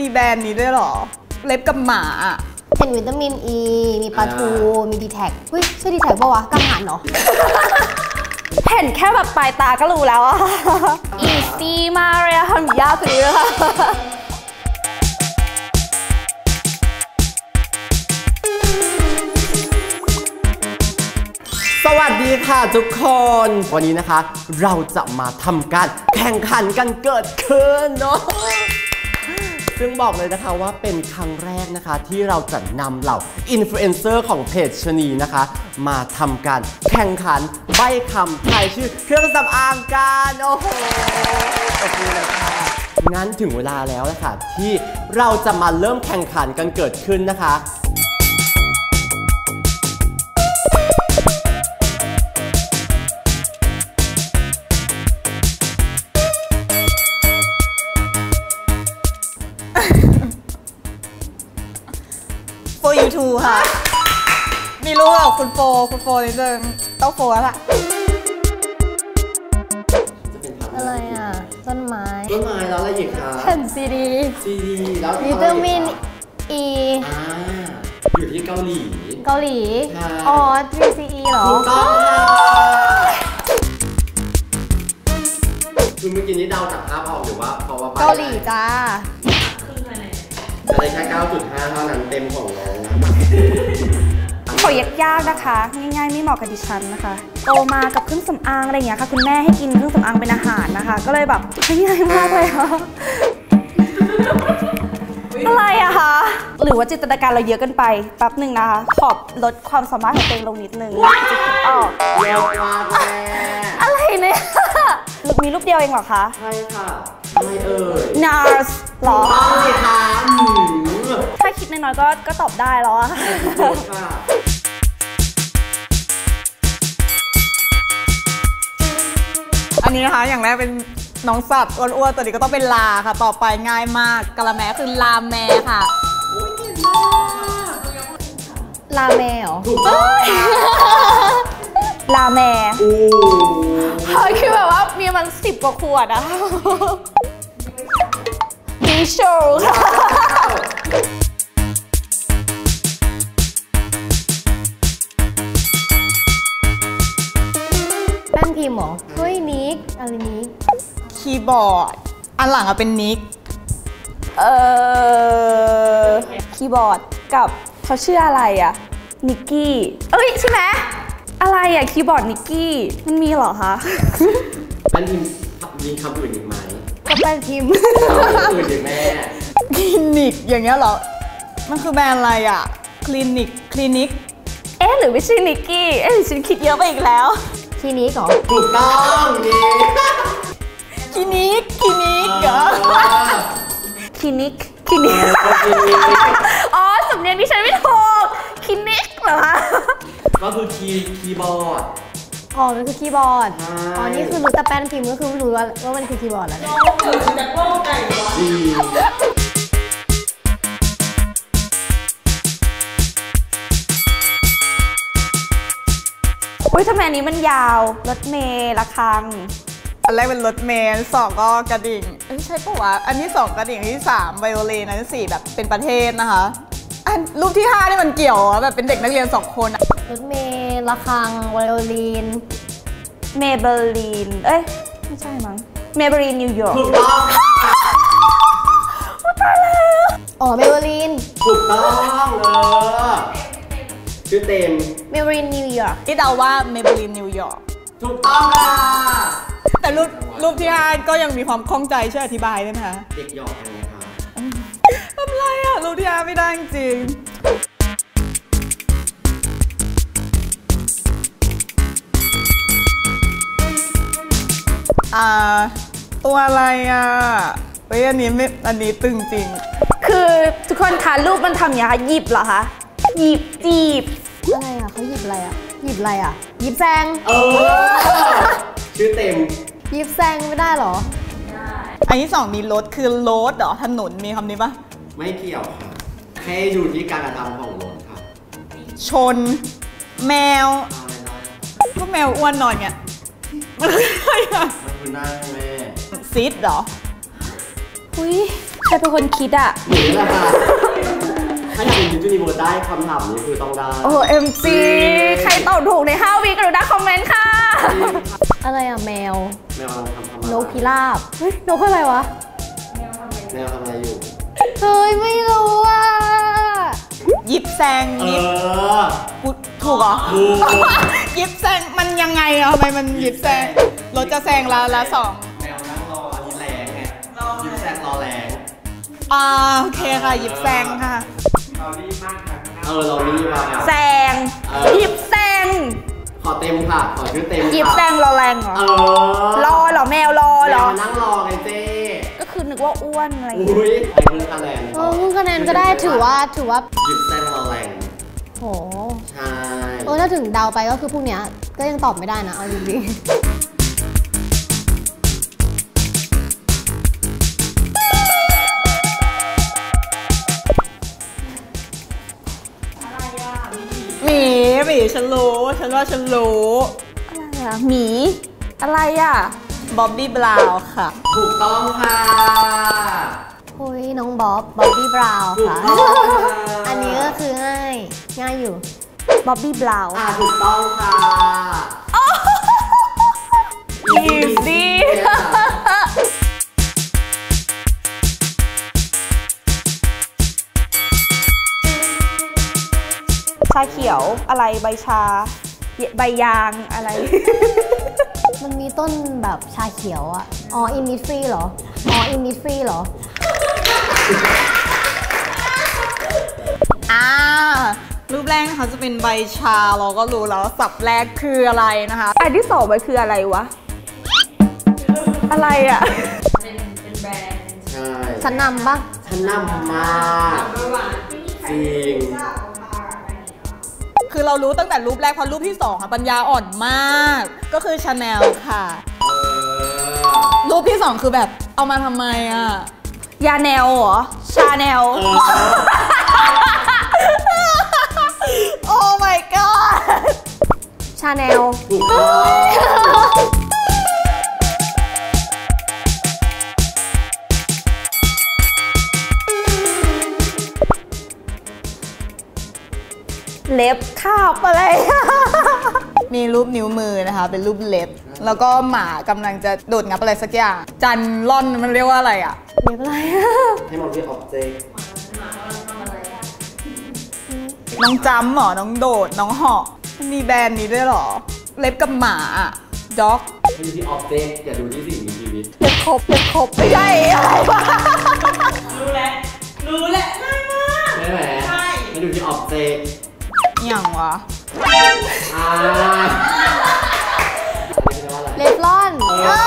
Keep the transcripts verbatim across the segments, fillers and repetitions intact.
มีแบรนด์นี้ด้วยหรอเล็บกับหมาเห็นวิตามินอีมีปลาทูมีดีแท็กเฮ้ยใช่ดีแท็กปะวะกังหันเนาะเห็นแค่แบบปลายตาก็รู้แล้วอะอีซี่มากเลยอะทำยากกว่านี้เลยค่ะสวัสดีค่ะทุกคนวันนี้นะคะเราจะมาทำการแข่งขันกันเกิดขึ้นเนาะซึ่งบอกเลยนะคะว่าเป็นครั้งแรกนะคะที่เราจะนำเหล่าอินฟลูเอนเซอร์ของเพจชนีนะคะมาทำการแข่งขันใบ้คำทายชื่อเครื่องสำอางกันโอ้โหขอบคุณเลยค่ะงั้นถึงเวลาแล้วนะคะที่เราจะมาเริ่มแข่งขันกันเกิดขึ้นนะคะโฟยูทูค่ะมีรู้เหรอคุณโฟคุณโฟนิดนึงต้องโฟแล้วล่ะอะไรอ่ะต้นไม้ต้นไม้แล้วอะไรอีกคะแผ่นซีดีซีดีแล้ววิตามินอีอ่าอยู่ที่เกาหลีเกาหลีอ๋อ ทรี ซี อี เหรอถูกต้องค่ะคือเมื่อกี้นี้เดาจากภาพออกหรือว่าเพราะว่าเกาหลีจ้าอะไรแค่ เก้าจุดห้า เท่านั้นเต็มของน้องขอยากๆนะคะง่ายๆไม่เหมาะกับดิฉันนะคะโตมากับเครื่องสำอางอะไรอย่างเงี้ยค่ะคุณแม่ให้กินเครื่องสำอางเป็นอาหารนะคะก็เลยแบบง่ายมากเลยค่ะอะไรอะคะหรือว่าจินตนาการเราเยอะเกินไปแป๊บหนึ่งนะคะขอบลดความสามารถของตัวเองลงนิดนึงจะคิดออกเร็วมากแม่อะไรเนี่ยมีรูปเดียวเองเหรอคะใช่ค่ะไม่เอ่ยนารส หรอต้องสิคะถ้าคิดน้อยๆก็ก็ตอบได้แล้วอะอันนี้นะคะอย่างแรกเป็นน้องสัตว์อ้วนๆตัวนี้ก็ต้องเป็นลาค่ะต่อไปง่ายมากกะละแมคือลาแมค่ะลาแมเหรอถูกต้องลาแมเฮ้ยคือแบบว่ามีมันสิบกว่าขวดอะดิโชค่ะแป้นพิมพ์หรอเฮ้ยนิกอะไรนิกคีย์บอร์ดอันหลังอะเป็นนิกเอ่อคีย์บอร์ดกับเขาชื่ออะไรอะนิกกี้เอ้ยใช่ไหมอะไรอะคีย์บอร์ดนิกกี้มันมีเหรอคะแป้นพิมพ์มีคำอื่นอีกไหมก็แป้นพิมพ์อื่นอีกแม่คลินิกอย่างเงี้ยเหรอมันคือแบรนด์อะไรอะคลินิกคลินิกเอ๊ะหรือไม่ใช่นิกกี้เอ๊ะฉันคิดเยอะไปอีกแล้วคลินิกเหรอถูกต้องนี่คลินิกคลินิกเหรอคลินิกคลินิกอ๋อสำเนียงที่ฉันไม่ถูกคลินิกเหรอคะก็คือคีย์คีย์บอร์ดอ๋อมันคือคีย์บอร์ดอ๋อนี่คือรู้แต่แป้นพิมพ์ก็คือรู้ว่าว่ามันคือคีย์บอร์ดแล้วเนี่ยแต่ว่าไก่วะอุ้ยทำไมอันนี้มันยาวรถเมล์ระฆังอันแรกเป็นรถเมล์สองก็กระดิ่งเอ้ยใช่ปะวะอันที่สองกระดิ่งอันที่สามไวโอลินอันที่สี่แบบเป็นประเทศนะคะอันรูปที่ห้านี่มันเกี่ยวแบบเป็นเด็กนักเรียนสองคนรถเมล์ระฆังไวโอลินเมเบลีนเอ้ยไม่ใช่มั้งเมเบลีนนิวยอร์กถูกต้องอ๋อเมเบลีนถูกต้องเออชื่อเต็มเมเบลีนนิวยอร์กที่เดาว่าเมเบลีนนิวยอร์กถูกต้องค่ะแต่รูปรูปที่ห้าก็ยังมีความคล่องใจช่วยอธิบายได้ไหมคะเด็กหยอกกันไงคะทำไรอะรูปที่ห้าไม่ได้จริงอ่าตัวอะไรอ่ะเฮ้ยอันนี้ไม่อันนี้ตึงจริงคือทุกคนคะรูปมันทำอย่างนี้ค่ะหยิบเหรอคะหยิบจีบอะไรอ่ะเขาหยิบอะไรอ่ะหยิบอะไรอ่ะหยิบแซงเออชื่อเต็มหยิบแซงไม่ได้หรอได้อันที่สองมีรถคือรถเหรอถนนมีคำนี้ปะไม่เกี่ยวค่ะแค่อยู่ที่การกระทำของรถค่ะชนแมวก็แมวอ้วนหน่อยเนี่ยมันคืออะไรอ่ะมันคือหน้าแม่ซิดเหรออุ้ยใครรเป็นคนคิดอ่ะหนูนี่แหละค่ะถ้าอยากเป็นมิสจูนิเวิร์สได้คำถามนี้คือต้องได้โอ้เอ็มซีใครตอบถูกในห้าวิกรุณาคอมเมนต์ค่ะอะไรอะแมวแมวทำทำอะไรนกพิราบเฮ้ยนกอะไรวะแมวทำอะไรอยู่เฮ้ยไม่รู้อ่ะยิบแซงเอยิบอกูถูกเหรอถูกยิบแซงมันยังไงอะทำไมมันยิบแซงรถจะแซงละละสองแมวนั่งรออันนี้แรงไงยิ้มแซงรอแรงอ่าโอเคค่ะยิบแซงค่ะเออเรานี่มาแซงเออหยิบแซงขอเต็มค่ะ ขอชื่อเต็มหยิบแซงรอแรงเหรอเออรอเหรอแมวรอเหรอแมวนั่งรอไงเจ้ก็คือนึกว่าอ้วนอะไรอย่างเงี้ยอุ้ยไอ้คุณคะแนนเออมึงคะแนนก็ได้ถือว่าถือว่ายิ้มแซงรอแรงโหใช่เออถ้าถึงเดาไปก็คือพวกเนี้ยก็ยังตอบไม่ได้นะเอาจริงหมีหมีฉันรู้ฉันว่าฉันรู้อะไรอะหมีอะไรอะบ๊อบบี้บราวน์ค่ะถูกต้องค่ะๆโอ้ยน้องบ๊อบบ๊อบบี้บราวน์ถูกค่ะต้องค่ะอันนี้ก็คือง่ายง่ายอยู่บ๊อบบี้บราวน์อ่าถูกต้องค่ะอีซี่ ชาเขียวอะไรใบชา ใบยางอะไรมันมีต้นแบบชาเขียวอะอ๋ออินดิฟรีเหรออ๋ออินดิฟรีเหรออ่ารูปแรกนะคะจะเป็นใบชาเราก็รู้แล้วว่าสับแรกคืออะไรนะคะอันที่สองมันคืออะไรวะ อะไรอะใช่ฉันนำปะฉันนำมากจริงคือเรารู้ตั้งแต่รูปแรกเพราะรูปที่สองอะปัญญาอ่อนมาก ก็คือชาแนลค่ะเออรูปที่สองคือแบบเอามาทำไมอะยาแนวเหรอ ชาแนลโอ้ my god ชาแนลถูกต้องเล็บคาบอะไรมีรูปนิ้วมือนะคะ เป็นรูปเล็บ แล้วก็หมากำลังจะโดดงับอะไรสักอย่าง จันล่อนมันเรียกว่าอะไรอะเรียกอะไรอะให้มองที่ออบเจกต์น้องจำเหรอ น้องโดด น้องเหาะมันมีแบรนด์นี้ด้วยเหรอ เล็บกับหมาอะด็อกให้ดูที่ออบเจกต์อย่าดูที่สิ่งมีชีวิตเล็บครบเล็บครบไม่ใช่อะไรวะรู้แล้ว รู้แล้วง่ายมากใช่ไหมใช่ให้ดูที่ออบเจกต์อย่างวะอ่าอันนี้เรียกว่าอะไรเลฟลอนเออ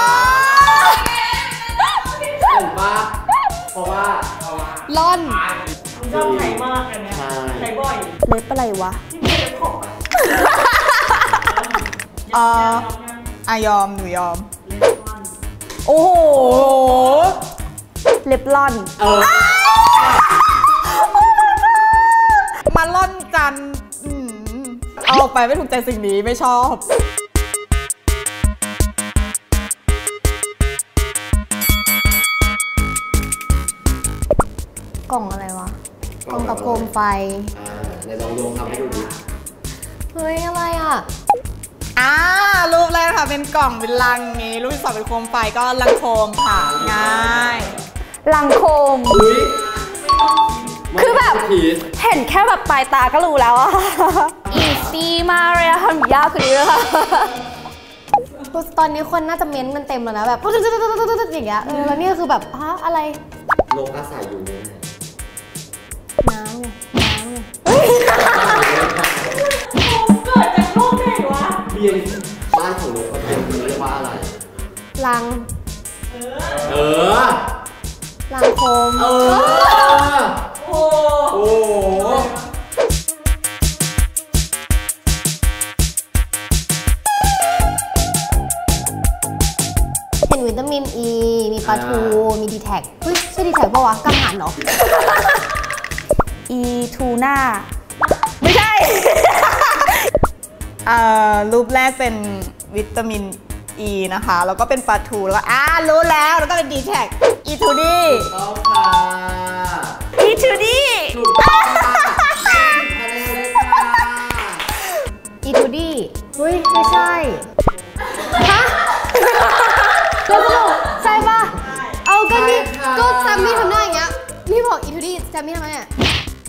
ถูกปะเพราะว่าลอนชอบใช้มากอันเนี้ยใช้บ่อยเล็บอะไรวะเอ่ออ่ะยอม หนูยอม โอ้โหเล็บล่อนเออมาล่อนกันอืมเอาออกไปไม่ถูกใจสิ่งนี้ไม่ชอบกล่องอะไรวะ กล่องกับโคมไฟอ่าในลองลงทำให้ดูดิเฮ้ย อะไรอ่ะอ่ารูปแรกค่ะเป็นกล่องเป็นลังนี้รูปที่สองเป็นโคมไฟก็ลังโคมค่ะง่ายลังโคมอุ้ยคือแบบผีดเห็นแค่แบบปลายตาก็รู้แล้วอะ อีซี่มากเลยอะทำยากคือเลยค่ะตอนนี้คนน่าจะเม้นต์มันเต็มแล้วนะแบบตุ๊ดตุ๊ดตุ๊ดตุ๊ดตุ๊ดอย่างเงี้ยเออแล้วนี่ก็คือแบบฮะอะไรนกอาศัยอยู่ในไหนน้ำไงน้ำไงเบียนบ้านของนกเขาเป็นเรียกว่าอะไรลังเออลังโคมเออ โอ้โหเห็นวิตามินอีมีปลาทูมีดีแท็กเฮ้ยใช่ดีแท็กปะวะกังหันเหรออีทูน่า ไม่ใช่เอ่อรูปแรกเป็นวิตามินอี นะคะ แล้วก็เป็นปลาทูแล้วอ่ารู้แล้วแล้วก็เป็น ดี แท็ก อี ทู ดีต้องค่ะอีทูดีถูกต้องค่ะคะแนนเลยค่ะอีทูดี้เฮ้ยไม่ใช่ฮะแล้วสรุปใช่ปะเอาก็นี่ก็แซมมี่ทำหน้าอย่างเงี้ยนี่บอกอีทูดี้แซมมี่ทำไมอ่ะ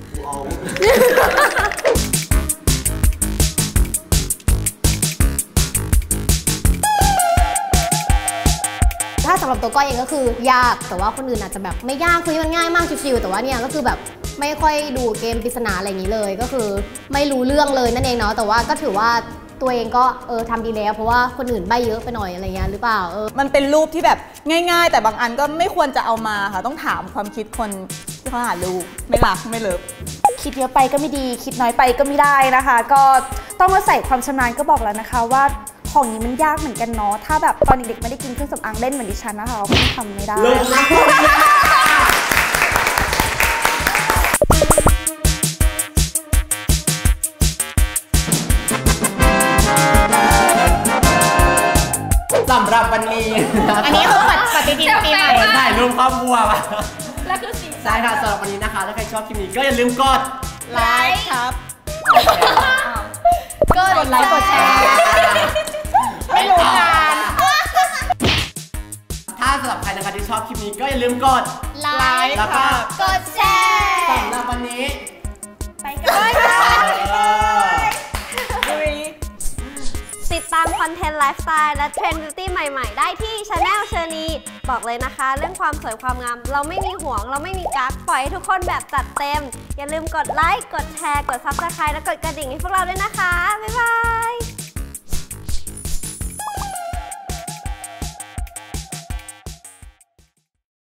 ถ้าสำหรับตัวก้อยเองก็คือยากแต่ว่าคนอื่นอาจจะแบบไม่ยากคือมันง่ายมากชิวๆแต่ว่าเนี่ยก็คือแบบไม่ค่อยดูเกมปริศนาอะไรอย่างนี้เลยก็คือไม่รู้เรื่องเลยนั่นเองเนาะแต่ว่าก็ถือว่าตัวเองก็เออทำดีแล้วเพราะว่าคนอื่นใบเยอะไปหน่อยอะไรเงี้ยหรือเปล่าเออมันเป็นรูปที่แบบง่ายๆ แต่บางอันก็ไม่ควรจะเอามาค่ะต้องถามความคิดคนที่เขาหารูปไม่รักไม่เลิฟคิดเยอะไปก็ไม่ดีคิดน้อยไปก็ไม่ได้นะคะ ก็ต้องมาใส่ความชำนาญก็บอกแล้วนะคะว่าของนี้มันยากเหมือนกันเนาะถ้าแบบตอนเด็กๆไม่ได้กินเครื่องสำอางเล่นเหมือนดิฉันนะคะเราก็ทำไม่ได้เลิศนะสำหรับวันนี้อันนี้คือปฏิทินปีใหม่ถ่ายรูปครอบครัวป่ะแล้วคือสีใช่ค่ะสำหรับวันนี้นะคะถ้าใครชอบคลิปนี้ก็อย่าลืมกดไลค์ครับกดไลค์กดแชร์ไม่รู้งานถ้าสำหรับใครนะคะที่ชอบคลิปนี้ก็อย่าลืมกดไลค์แล้วก็กดแชร์สำหรับวันนี้ไปกันเลยค่ะติดตามคอนเทนต์ไลฟ์สไตล์และเทรนด์บิวตี้ใหม่ๆ ได้ที่ Channel เชอร์นีบอกเลยนะคะ เรื่องความสวยความงาม เราไม่มีห่วงเราไม่มีกั๊กปล่อยให้ทุกคนแบบจัดเต็ม อย่าลืมกดไลค์ กดแชร์ กด ซับสไครบ์ และกดกระดิ่งให้พวกเราด้วยนะคะ บ๊ายบาย